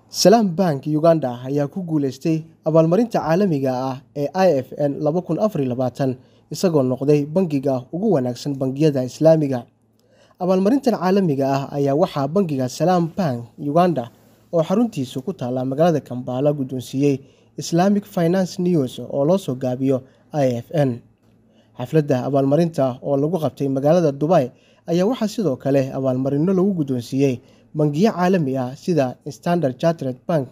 Salaam Bank Uganda ayaa ku guuleystay abaalmarinta caalamiga ah ee IFN 2024 isagoo noqday bangiga ugu wanaagsan bangiyada Islaamiga. Abaalmarintan caalamiga ah ayaa waxaa bangiga Salaam Bank Uganda oo xaruntiisu ku taala magaalada Kampala guddoonsiiyay Islamic Finance News oo loo soo gaabiyo IFN. Xafladda abaalmarinta oo lagu qabtay magaalada Dubai ayaa waxaa sidoo kale abaalmarino lagu guddoonsiiyay bangiyo caalami ah sida Standard Chartered Bank,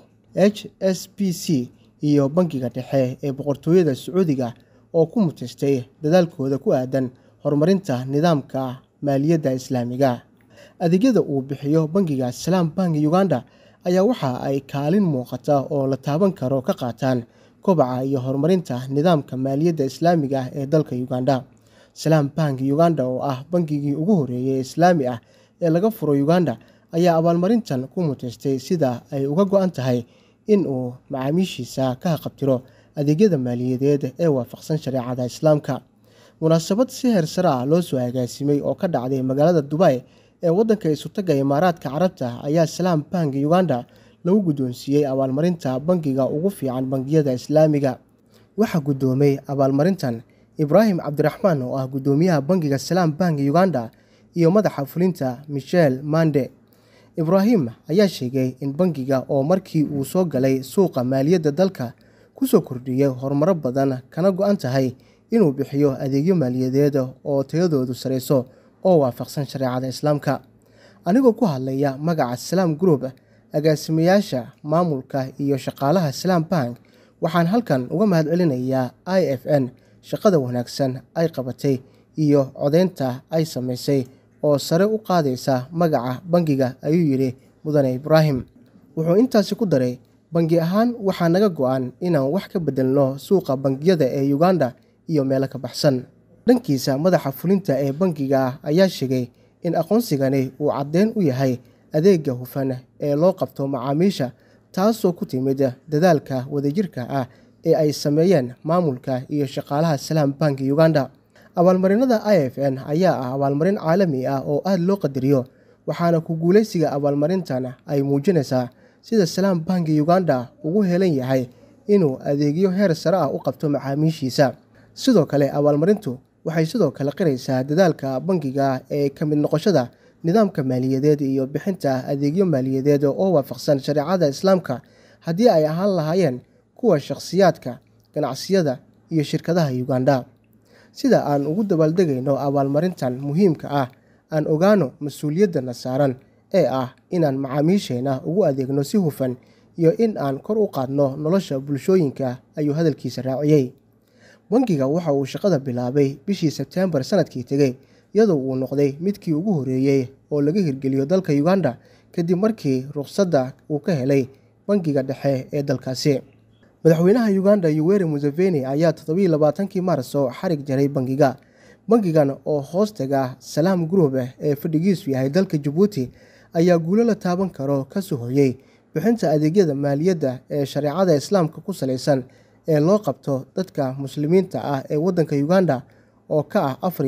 HSBC iyo Bangiga Dhexe ee Boqortooyada Sacuudiga oo ku mutaystay dadaalkooda ku aadan horumarinta nidaamka maaliyadda Islaamiga. Adeegyada uu bixiyo bangiga Salaam Bank Uganda ayaa waxa ay kaalin muuqata oo la taaban karo ka qaataan kobaca iyo horumarinta nidaamka maaliyadda Islaamiga ee dalka Uganda. Salaam Bank Uganda oo ah bangigii ugu horeeyay Islaami ah ee laga furo Uganda ayaa abaalmarintan ku mutaystay sida ay uga go'an tahay in uu macaamiishiisa ka qabtiro adeegyada maaliyadeed ee waafaqsan shareecada Islaamka. Munaasabad si heer sare ah loo soo agaasimay oo ka dhacday magaalada Dubai ee waddanka Isutaga Imaaraadka Carabta ayaa Salaam Bank Uganda lagu guddoonsiiyay abaalmarinta bangiga ugu fiican bangiyada Islaamiga. Waxaa guddoomay abaalmarintan Ibrahim Cabdiraxmaan oo ah guddoomiyaha bangiga Salaam Bank Uganda iyo madaxa fulinta Michel Mande. Ibrahim ayaa sheegay in bangiga oo markii uu soo galay suuqa maaliyadda dalka ku soo kordhiyay horumaro badan kana go'an tahay inuu bixiyo adeegyo maaliyadeed oo tayadoodu sareyso oo waafaqsan shareecada Islaamka. Anigoo ku hadlaya magaca Salaam Group, agaasimayaasha maamulka iyo shaqaalaha Salaam Bank, waxaan halkan uga mahadcelinayaa IFN shaqada wanaagsan ay qabatay iyo codeynta ay sameysay oo sare u qaadaysa magaca bangiga, ayuu yiri mudane Ibrahim. Wuxuu intaasi ku daray, bangi ahaan waxaa naga go'an inaan wax ka bedelno suuqa bangiyada ee Uganda iyo meelo ka baxsan. Dhankiisa madaxa fulinta ee bangiga ayaa sheegay in aqoonsigani uu caddeyn u yahay adeegga hufan ee loo qabto macaamiisha, taasoo ku timid dadaalka wadajirka ah ee ay sameeyeen maamulka iyo shaqaalaha Salaam Bank Uganda. Abaalmarinada IFN ayaa ah abaalmarin caalami ah oo aad loo qadariyo, waxaana ku guuleysiga abaalmarintan ay muujinaysaa sida Salaam Bank Uganda ugu heelan yahay inuu adeegyo heer sare ah u qabto macaamiishiisa. Sidoo kale abaalmarintu waxay sidoo kale qiraysaa dadaalka bangiga ee ka mid noqoshada nidaamka maaliyadeed iyo bixinta adeegyo maaliyadeed oo waafaqsan shareecada Islaamka, haddii ay ahaan lahaayeen kuwa shakhsiyaadka, ganacsiyada iyo shirkadaha Uganda. Sida aan ugu dabaaldegayno abaalmarintan muhiimka ah, aan ogaano mas'uuliyadda saaran ee ah inaan macaamiisheena ugu adeegno si hufan iyo in aan kor u qaadno nolosha bulshooyinka, ayuu hadalkiisa raaciyay. Bangiga waxa uu shaqada bilaabay bishii Sebtembar sanadkii tegay, iyadoo uu noqday midkii ugu horeeyay oo laga hirgeliyo dalka Uganda kadib markii rukhsadda uu ka helay Bangiga Dhexe ee dalkaasi. Madaxweynaha Uganda Yoweri Museveni ayaa 27 Maarso xarig jaray bangiga. Bangigan oo hoos taga Salaam Group ee fadhigiisu yahay dalka Djibouti ayaa guulo la taaban karo ka soo hoyay bixinta adeegyada maaliyadda ee shareecada Islaamka ku saleysan ee loo qabto dadka muslimiinta ah ee waddanka Uganda oo ka ah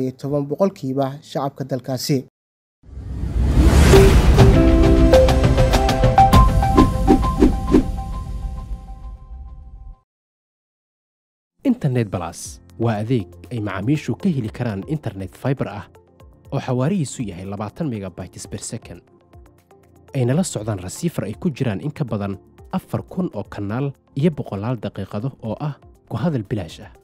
14% shacabka dalkaasi. Internet Plus waa adeeg ay macaamiishu ka heli karaan internet fiber ah oo xawaarihiisu yahay 20 megabytes per second. Ayna la socdaan rasiifar ay ku jiraan in ka badan 4,000 oo kanaal iyo boqolaal daqiiqado oo ah ku hadal bilaash ah.